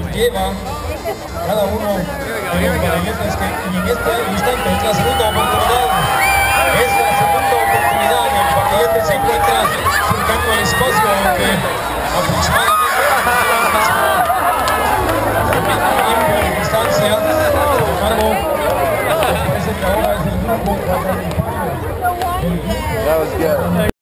lleva cada uno de los padelletes que en este instante es la segunda oportunidad. Es la segunda oportunidad. El padellete se encuentra surcando el espacio de aproximadamente el mismo tiempo de distancia. Sin embargo, parece que ahora es el grupo. That was good.